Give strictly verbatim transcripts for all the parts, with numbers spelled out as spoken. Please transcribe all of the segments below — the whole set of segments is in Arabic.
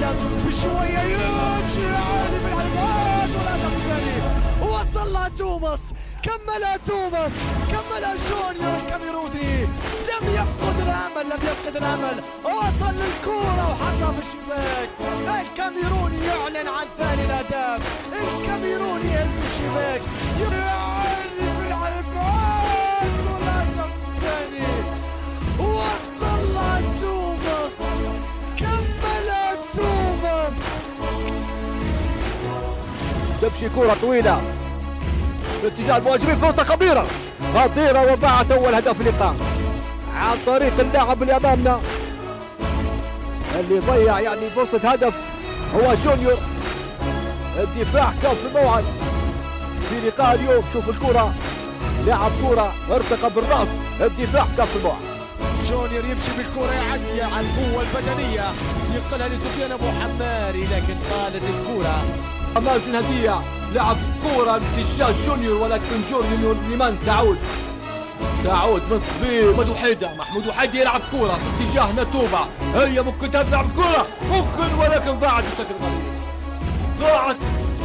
يتقدم بشويه يمشي يعني بالعرضات والهدف الثاني وصل لها توماس، كملها توماس، كملها جونيور الكاميروني، لم يفقد الامل، لم يفقد الامل، وصل للكوره وحطها في الشباك. الكاميروني يعلن عن ثاني الاهداف، الكاميروني يهز الشباك يعني بالعرضات والهدف الثاني وصل لها توماس، كملها توماس. تمشي كرة طويلة باتجاه المهاجمين، فرصة خطيرة خطيرة وضاعت أول هدف اللقاء عن طريق اللاعب اللي أمامنا اللي ضيع يعني فرصة هدف هو جونيور. الدفاع كان في الموعد في لقاء اليوم. شوف الكرة، لعب كرة ارتقى بالرأس، الدفاع كان في الموعد. جونيور يمشي بالكرة يعدي على القوة البدنية ينقلها لسفيان أبو حماري لكن طالت الكرة. مازن هدية لعب كرة باتجاه جونيور ولكن جونيور لمن تعود تعود من مدو حيدة. محمود وحيدة يلعب كرة في اتجاه نتوبة، هي ممكن تلعب كرة ممكن ولكن ضاعت بشكل غريب، ضاعت.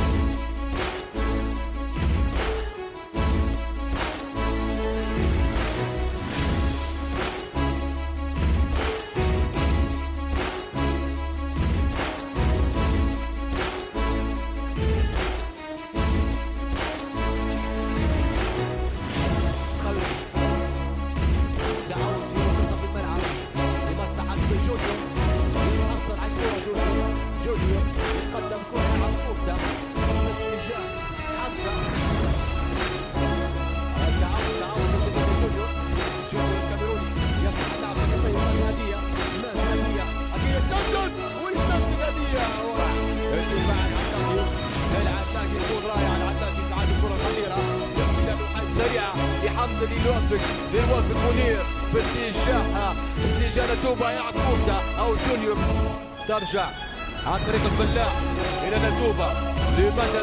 حمد للوافق للوافق منير باتجاه اتجاه نتوبة يلعب كورتا او جونيور ترجع عن طريق الفلاح الى نتوبة لمدى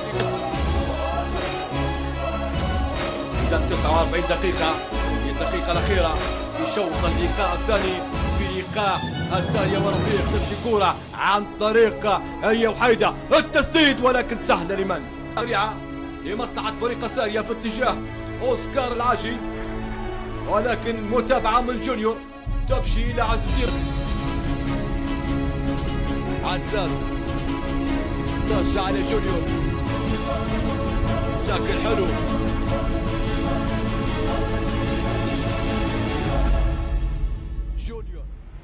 إذا تسعة وأربعين دقيقة في الدقيقة الأخيرة في شوط اللقاء الثاني في لقاء السارية ورفيق. تمشي كورة عن طريق هي وحيدة التسديد ولكن سهلة لمن؟ سريعة لمصلحة فريق السارية في اتجاه أوسكار العاجي ولكن متابعة من جونيور تمشي إلى عز الدين. عزاز ترجع على جونيور شكل حلو جونيور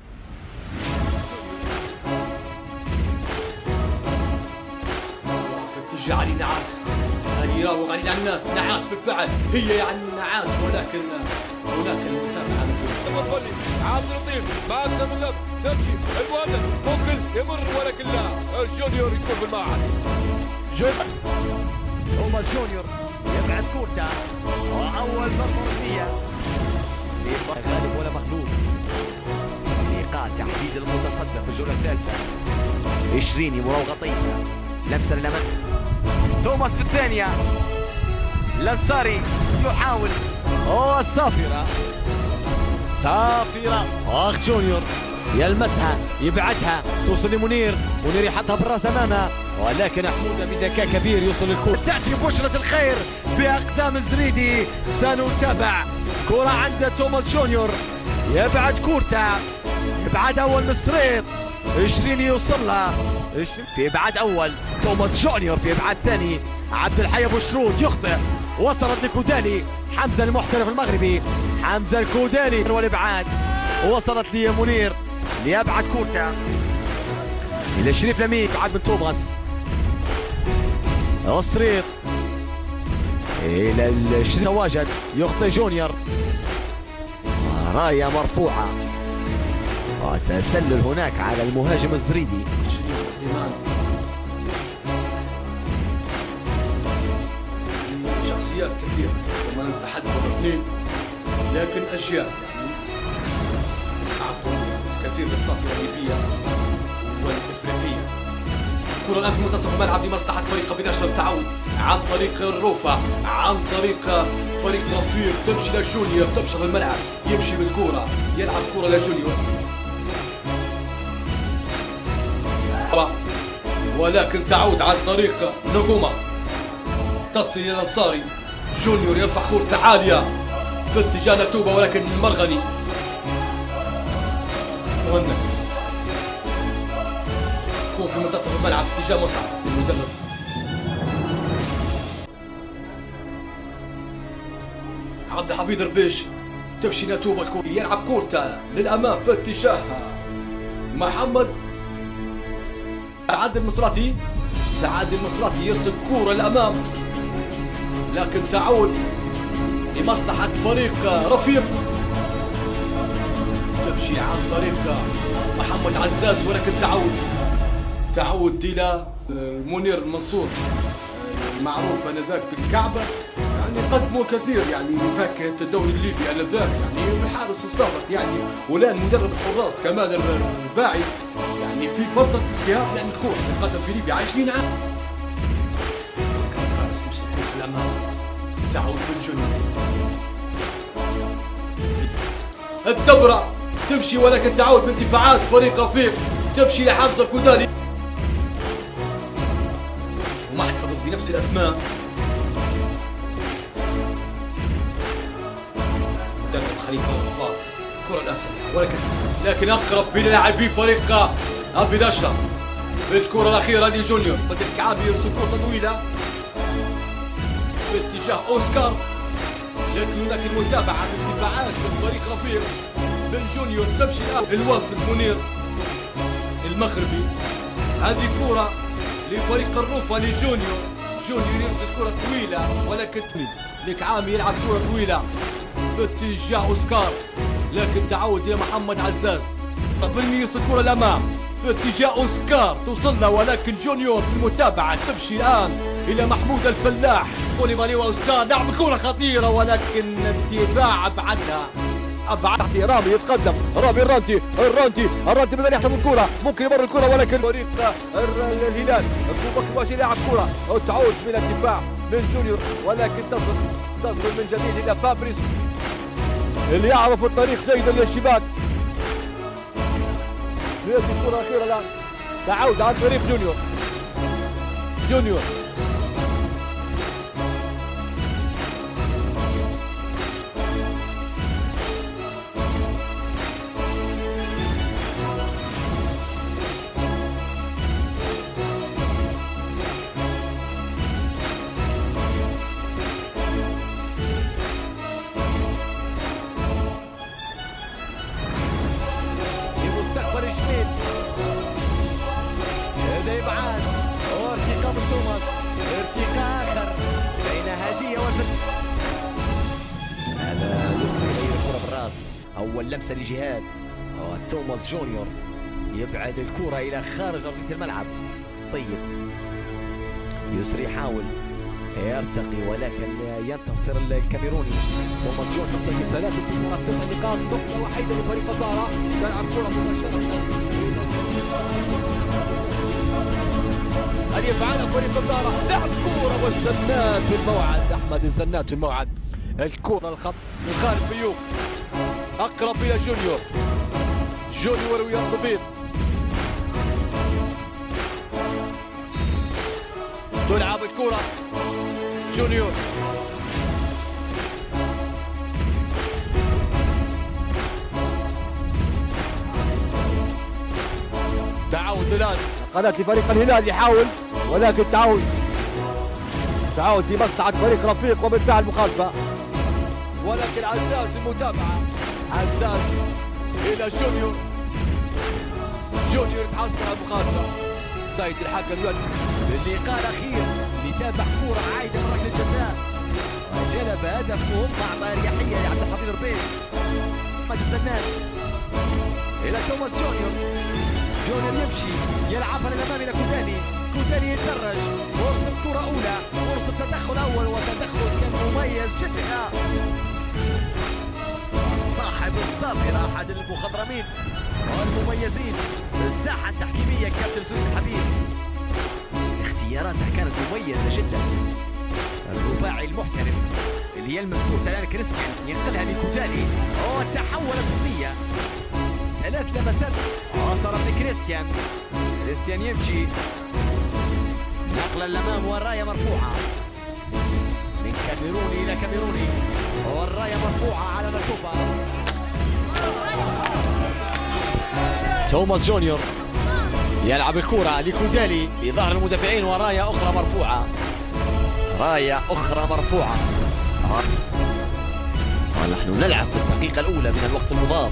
ترجع علي نعاس هذه يراوغ علينا الناس. نعاس بالفعل هي يعني نعاس ولكن هناك المتابعة تفضلي عبد اللطيف مع من لف تمشي المهدد ممكن يمر ولكن لا الجونيور يكون في الملعب. جونيور توماس جونيور يبعد كورتا واول ضربة ركنية غالب ولا مغلوب. لقاء تحديد المتصدر في الجولة الثالثة عشريني مراوغة لمسة للأمام توماس في الثانية لانساري يحاول اوه الصافرة صافرة اخ جونيور يلمسها يبعدها توصل لمنير، منير يحطها بالراس امامه ولكن حمودة بذكاء كبير يوصل للكرة. تأتي بشرة الخير بأقدام الزريدي سنتابع كرة عند توماس جونيور يبعد كورتا يبعد اول من السريط عشرين يوصل لها في ابعاد اول توماس جونيور في ابعاد ثاني عبد الحي ابو الشروط يخطئ وصلت لكودالي حمزه المحترف المغربي حمزه الكودالي والابعاد وصلت لمنير ليبعد كورتا الى شريف لميك عاد من توماس السريط الى الشريط تواجد يخطئ جونيور رايه مرفوعه وتسلل هناك على المهاجم الزريدي. شخصيات كثيرة وما ننسى حد ولا اثنين لكن أشياء يعني أعطوا كثير للصافرة الليبية والإفريقية. الكرة الآن في منتصف الملعب لمصلحة فريق بنشر التعاون عن طريق الروفة عن طريق فريق رفيق تمشي لجونيور تبشر الملعب يمشي بالكرة يلعب كرة لجونيور ولكن تعود عن طريق نجومة تصل إلى الأنصاري. جونيور يرفع كرة عالية في اتجاه نتوبة ولكن المرغني مهند يكون في منتصف الملعب اتجاه مصعب المدرب. عبد الحفيظ ربيش تمشي نتوبة تكون يلعب كورته للأمام في اتجاه محمد سعد المصراتي. سعد المصراتي يرسل كورة للأمام لكن تعود لمصلحة فريق رفيق. تمشي عن طريق محمد عزاز ولكن تعود تعود إلى منير المنصور المعروف آنذاك بالكعبة، يعني قدموا كثير يعني فاكهة الدوري الليبي آنذاك، يعني الحارس السابق يعني والآن مدرب الحراس كمال الرباعي، يعني في فترة استيعاب يعني الكورة اللي قدم في ليبيا عشرين عام. كان الحارس يمسك في الأمام تعود بالجنوب. الدورة تمشي ولكن تعود من دفاعات فريق رفيق، تمشي لحمزة الكوداني ومحتفظ بنفس الأسماء. مدرب خليفة الغفار كرة الأسد ولكن لكن أقرب بين لاعبي فريق أبي دشا بالكرة الأخيرة لجونيور. بدر الكعابي يرسل كرة طويلة باتجاه أوسكار لكن هناك المتابعة من دفاعات من فريق رفيق من جونيور. تمشي الآن الوافد منير المغربي. هذه كرة لفريق الروفة لجونيور. جونيور يرسل كرة طويلة ولكن الكعامي يلعب كرة طويلة باتجاه أوسكار لكن تعود إلى محمد عزاز. ظلمي يرسل كرة الأمام في اتجاه أوسكار توصل له ولكن جونيور في المتابعة. تمشي الآن إلى محمود الفلاح. كوليبالي وأوسكار لعب كرة خطيرة ولكن الدفاع أبعدها أبعد. تحتي رامي يتقدم رامي الرانتي الرانتي الرانتي بدأ يحتفل الكرة ممكن يمر الكرة ولكن فريق الهلال بوبكر باشي لاعب كرة وتعود من الدفاع من جونيور ولكن تصل تصل من جديد إلى فابريس اللي يعرف الطريق جيدا للشباك. هذه الكرة الأخيرة الآن تعود عن طريق جونيور. جونيور ارتقاء اخر بين هديه والفت. هذا يسري الكره بالراس. اول لمسه لجهاد توماس جونيور يبعد الكره الى خارج ارضيه الملعب. طيب يسري يحاول يرتقي ولكن ينتصر الكاميروني. توماس جونيور طيب ثلاث انتصارات تسع نقاط نقطه وحيده لفريق الزهراء. تلعب كره مباشره هل يفعلها فريق الزهراء. لعب كورة والزنات في الموعد. أحمد الزنات في الموعد. الكورة الخط من خالد بيوم أقرب إلى جونيور. جونيور ويرضبين تلعب الكورة جونيور تعود الآن قناة لفريق الهلال يحاول ولكن تعود تعود لمصلحة فريق رفيق وبالفعل مخالفة ولكن عزاز المتابعة. عزاز إلى جونيور. جونيور يتحصل على المخالفة. سيد الحكم يؤدي باللقاء الأخير لتابع كورة عايدة من ركلة الجزاء وجلب هدف مهم مع أريحية لعبد الحفيظ ربيش. محمد الزناد إلى توماس جونيور. جونيور يمشي يلعبها للأمام إلى كوداني. كوداني يتدرج فرصة كرة أولى فرصة تدخل أول وتدخل كان مميز جدا. صاحب الصافرة أحد المخضرمين والمميزين في الساحة التحكيمية كابتن سوسي الحبيب. اختياراتها كانت مميزة جدا. الرباعي المحترف اللي يلمس كرة الآن كريستيان ينقلها لكوداني وتحولت النية. ثلاث لمسات وصلت لكريستيان كريستيان يمشي نقلا للامام والرايه مرفوعه من كاميروني الى كاميروني والرايه مرفوعه على ناتوبا. توماس جونيور يلعب الكرة لكودالي في ظهر المدافعين وراية أخرى مرفوعة. راية أخرى مرفوعة. ونحن نلعب في الدقيقة الأولى من الوقت المضاف.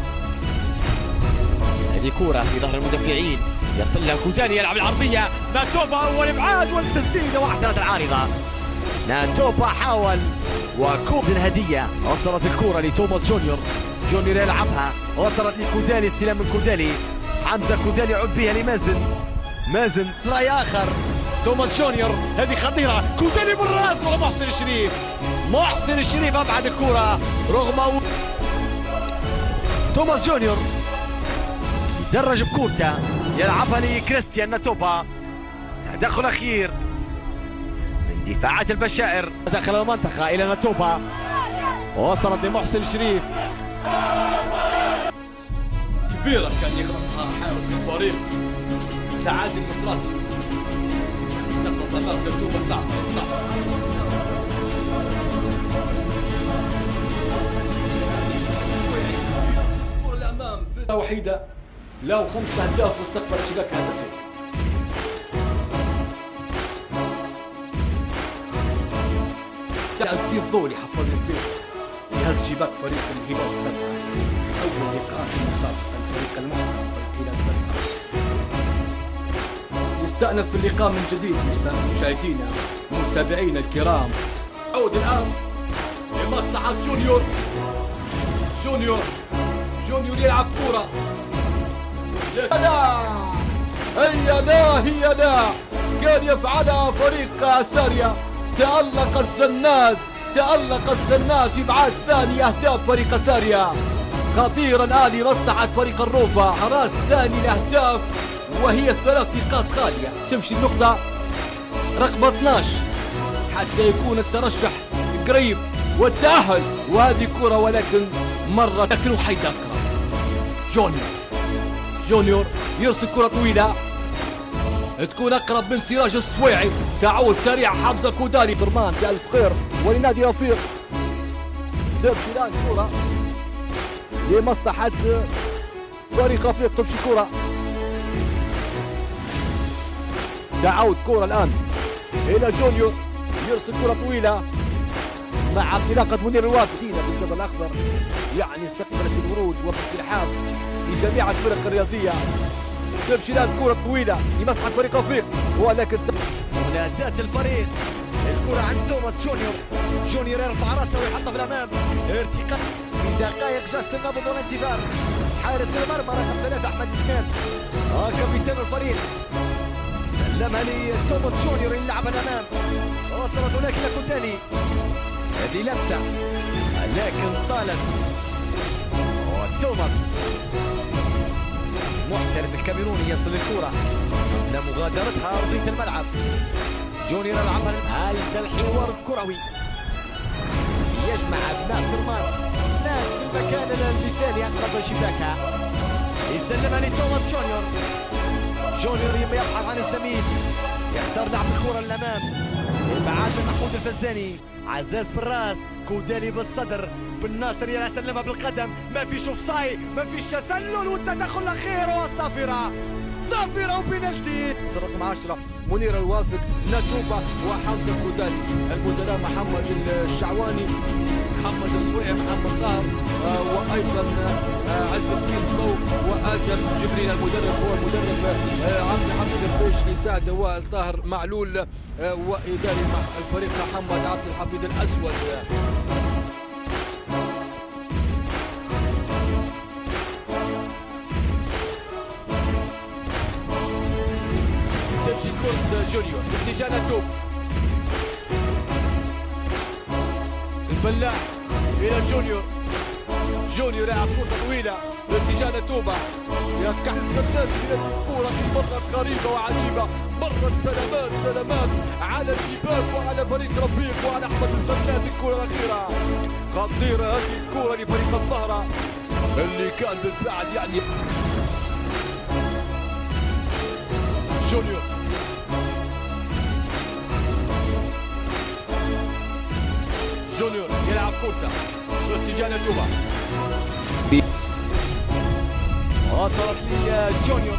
هذه كرة في ظهر المدافعين يصل لها كودالي يلعب العرضية. ناتوبا أول إبعاد والتسديدة واحدة العارضة. ناتوبا حاول وكوزن هدية. وصلت الكرة لتوماس جونيور. جونيور يلعبها وصلت لكودالي استلام من كودالي. حمزة كودالي يعود بها لمازن. مازن راي آخر. توماس جونيور هذه خطيرة. كودالي بالراس ومحسن الشريف. محسن الشريف أبعد الكرة رغم توماس جونيور يدرج بكورته يلعبها لكريستيان ناتوبا. تدخل أخير من دفاعات البشائر داخل المنطقة إلى ناتوبا. وصلت لمحسن الشريف. كبيرة كان يغلقها حارس الفريق سعاد المصراتي. نقطة أمام ناتوبا صعبة صعبة. الكرة الأمام فرقة وحيدة له خمس أهداف واستقبلت شباك هدفين. الضيف ضولي حفظ الضيف جهاز شباك فريق الهلال سبعة. أول لقاء في مسابقة الفريق المحترم الهلال سبعة. يستأنف في اللقاء من جديد مشاهدينا متابعينا الكرام. عود الآن لمصلحة جونيور. جونيور جونيور يلعب كرة. لا هي لا هي لا كان يفعلها فريق ساريا. تألق الزناد تألق الزناد في ابعاد ثاني اهداف فريق ساريا. خطيرا الان لمصلحة فريق الروفة. حراس ثاني الاهداف وهي ثلاث نقاط خالية. تمشي النقطة رقم اثناشر حتى يكون الترشح قريب والتأهل. وهذه كرة ولكن مرة لكن وحيد أقرب. جونيور جونيور يرسل كرة طويلة تكون أقرب من سراج السويعي. تعود سريع حمزة كودالي. درمان في ألف خير ولنادي رفيق. تمشي الآن كرة لمصلحة فريق رفيق. تمشي كرة تعود كرة الآن إلى جونيور يرسل كرة طويلة مع انطلاقة منير الوافدين بالجبل الأخضر. يعني استقبلت الورود والترحاب في جميع الفرق الرياضية. تمشي الآن كرة طويلة لمصلحة فريق رفيق ولكن منادات الفريق. الكرة عند توماس جونيور. جونيور يرفع راسه ويحطها في الأمام. ارتقاء في دقائق جس النبض والانتظار. حارس المرمى رقم ثلاثة أحمد سكان. اه كابتن الفريق سلمها لتوماس جونيور يلعب الأمام. وصلت هناك إلى كودالي. هذه لمسة لكن طالت. وتوماس محترف الكاميروني يصل الكرة قبل مغادرتها أرضية الملعب. جونيور يلعبها. هذا الحوار الكروي يجمع أبناء درمان ناس في المكان المثالي أقرب شباكها. يسلمها لتوماس جونيور. جونيور يبحث عن الزميل يختار لعب الكرة للأمام. إبعاد محمود الفزاني. عزاز بالراس. كودالي بالصدر. بالناصر يسلمها بالقدم. ما فيش اوفسايد ما فيش تسلل والتدخل الأخير والصافرة صافرة وبنالتي. رقم عشرة منير الوافق. ناتوبا وحمزة كودالي. المدراء محمد الشعواني محمد السويعي محمد طاهر آه وايضا آه عز الدين ضو وادم جبريل. المدرب هو المدرب آه عبد الحميد البيش لسعد وائل طاهر معلول آه واداري الفريق محمد عبد الحميد الاسود. تمشي كرة جونيور باتجاه ناتوب. الفلاح الى جونيور. جونيور يلعب كرة طويلة باتجاه ناتوبا. يركح الزناد الى الكرة في مرة غريبة وعجيبة. مرت سلامات سلامات على الشباك وعلى فريق رفيق وعلى احمد الزناد. الكرة الأخيرة خطيرة هذه الكرة لفريق الظهرة اللي كان بالفعل يعني جونيور جونيور يلعب كورته في اتجاه نتوبة. وصلت لي جونيور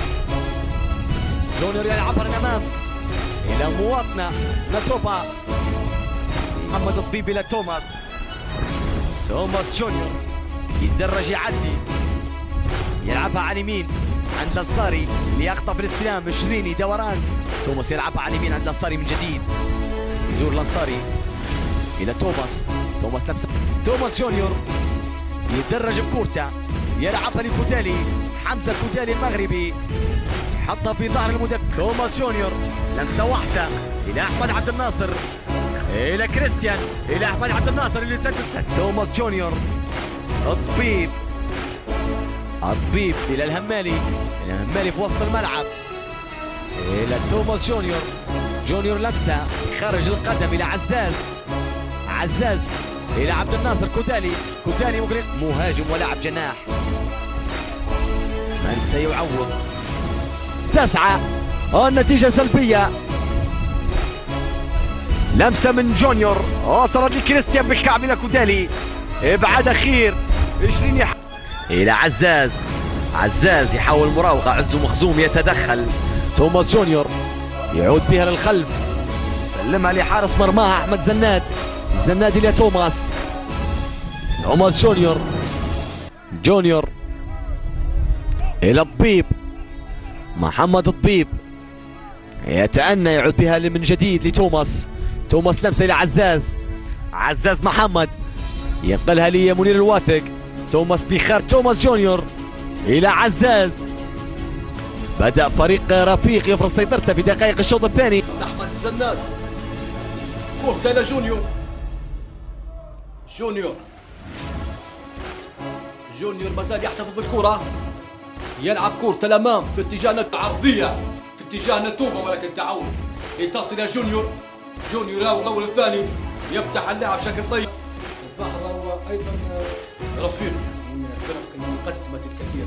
جونيور يلعبها للامام الى مواطنه نتوبا. محمد الطبيب الى توماس توماس جونيور يتدرج يعدي يلعبها على اليمين عند الانصاري اللي يخطف الاستلام شريني دوران. توماس يلعبها على اليمين عند الانصاري من جديد يدور الانصاري الى توماس توماس نفسه توماس جونيور يتدرج بكورته يلعبها لكودالي حمزه كودالي المغربي حطها في ظهر المدافع. توماس جونيور لمسه واحده الى احمد عبد الناصر الى كريستيان الى احمد عبد الناصر اللي سدد. توماس جونيور الطبيب الطبيب الى الهمالي الهمالي في وسط الملعب الى توماس جونيور جونيور لمسه خارج القدم الى عزاز عزاز الى عبد الناصر كودالي كودالي ممكن مهاجم ولاعب جناح من سيعوض. تسعة النتيجة سلبية. لمسة من جونيور وصلت لكريستيان بالكعب الى كودالي ابعاد اخير عشرين يح... الى عزاز عزاز يحاول مراوغة عزو مخزوم يتدخل. توماس جونيور يعود بها للخلف يسلمها لحارس مرماها احمد زناد زناد الى توماس توماس جونيور جونيور الى الطبيب محمد الطبيب يتأنى يعود بها من جديد لتوماس توماس لمسه الى عزاز عزاز محمد ينقلها لمنير الواثق توماس بخار توماس جونيور الى عزاز. بدأ فريق رفيق يفرض سيطرته في دقائق الشوط الثاني. احمد الزناد كورته الى جونيور جونيور جونيور ما زال يحتفظ بالكرة يلعب كورته الامام في اتجاه عرضية في اتجاه نتوبة ولكن تعود يتصل الى جونيور جونيور يراوغ الاول الثاني يفتح اللعب بشكل طيب. الظاهر هو ايضا رفيق من الفرق المقدمة الكثير.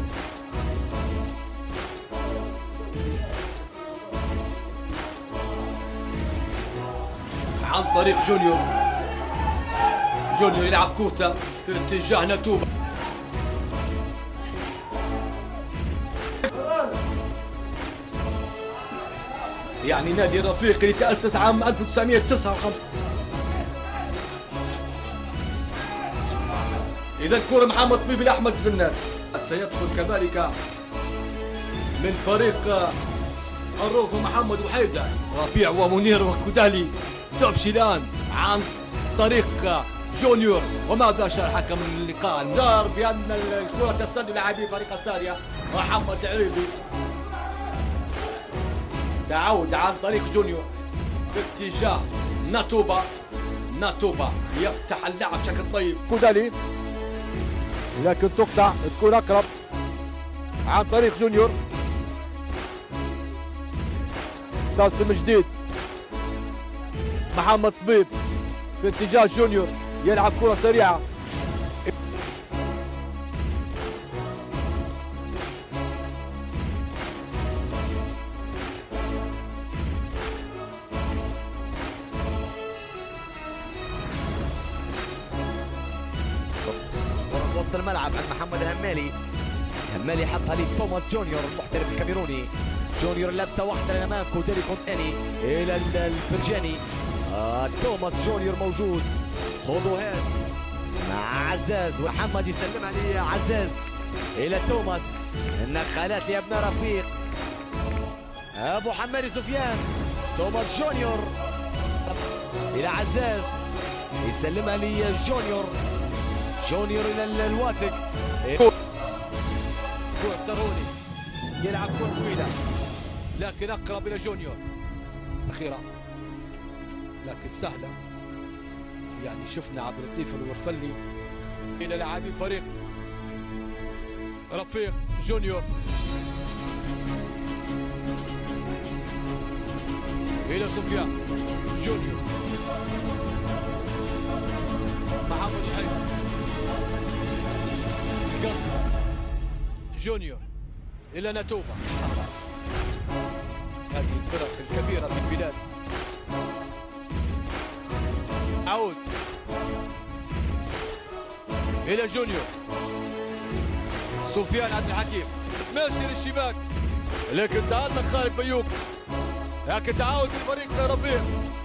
عن طريق جونيور جونيور يلعب كورته في اتجاه نتوبة يعني نادي رفيق اللي تأسس عام ألف وتسعمئة وتسعة وخمسين. إذا كرة محمد طبيب لأحمد الزناد سيدخل كذلك من فريق الروف محمد وحيدة ربيع ومنير وكودالي تمشي الآن عن طريق جونيور. وماذا شاء حكم اللقاء الدار بأن الكرة تسلل لاعبي فريق السارية محمد العريبي تعود عن طريق جونيور في اتجاه نتوبة نتوبة يفتح اللعب بشكل طيب. كودالي لكن تقطع تكون اقرب عن طريق جونيور. تقسم جديد محمد طبيب في اتجاه جونيور يلعب كرة سريعة وسط الملعب عند محمد الهمالي الهمالي حطها لتوماس جونيور المحترف الكاميروني جونيور لابسه واحده للامام كودالي كونتاني الى الفرجاني آه توماس جونيور موجود خذوا هاد مع عزاز ومحمد يسلمها لعزاز الى توماس النخالات لابناء رفيق ابو حمادي سفيان توماس جونيور الى عزاز يسلمها لجونيور جونيور الى الواثق كرة تروني يلعب كرة طويلة لكن اقرب الى جونيور أخيرا لكن سهلة يعني شفنا عبد اللطيف الورفلي إلى لاعبي فريق رفيق جونيور إلى سفيان جونيور محمد الحي جونيور إلى نتوبة هذه الفرق الكبيرة في البلاد. عود إلى جونيور، سفيان عبد الحكيم ماشي للشباك، لكن تألق خالد بيوك، لكن تعاود الفريق ربيع.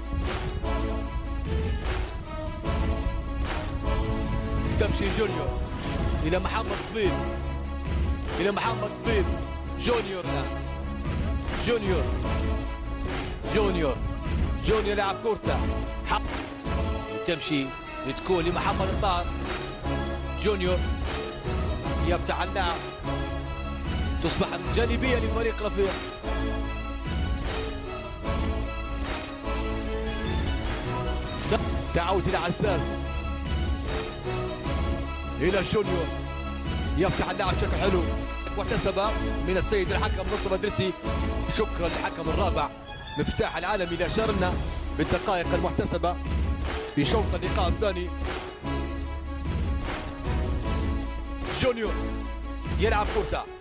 تمشي جونيور إلى محمد طبيب، إلى محمد طبيب، جونيور الآن، جونيور جونيور جونيور يلعب كورته، تمشي تكون لمحمد الطاهر، جونيور يفتح اللعب، تصبح جانبية لفريق رفيق. تعود إلى عساس، إلى جونيور يفتح اللعب بشكل حلو، محتسبة من السيد الحكم نصر مدرسي. شكرا للحكم الرابع مفتاح العالم إلى أشار لنا بالدقائق المحتسبة في شوط اللقاء الثاني. جونيور يلعب كورته،